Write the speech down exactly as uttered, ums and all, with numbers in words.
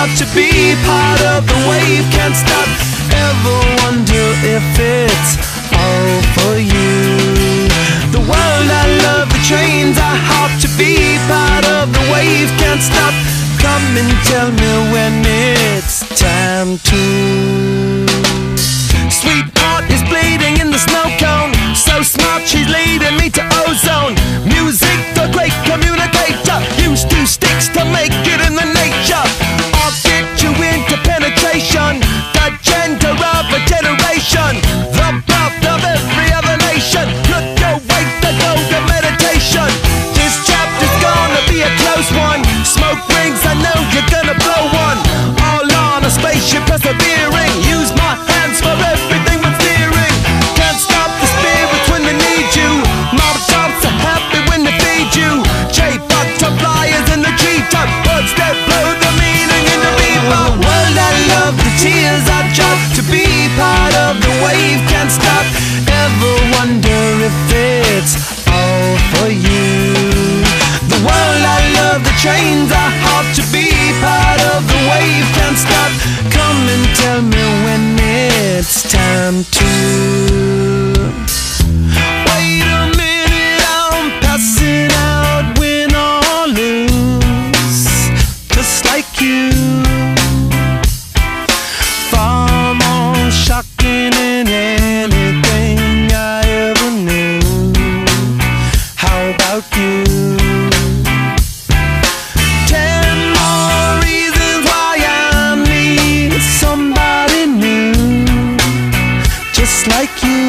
hard to be part of the wave. Can't stop, ever wonder if it's all for you. The world I love, the trains are hard to be part of the wave. Can't stop, come and tell me when it's time to. Sweetheart is bleeding in the snow cone, so smart she's leading me to ozone. Music, the great communicator, used two sticks to make it in the nature. I'll get you into penetration, the gender of a generation, the birth of every other nation. Look your way to go to meditation. This chapter's gonna be a close one. Smoke rings, I know you're gonna blow one. All on a spaceship persevering, use my hands for everything but steering. Can't stop the spirits when they need you. Mob tops are happy when they feed you. J-butterflies in the treetop, birds that blow the meaning in the bebop. World I love, the tears I drop to be part of the wave. Can't stop, ever wonder if it's all for you. The world I love, the trains are hard to be part of the wave. Can't stop, come and tell me when it's time to. Wait a minute, I'm passing out, win or lose, just like you. Far more shocking than anything I ever knew. How about you? Ten more reasons why I need somebody new, just like you.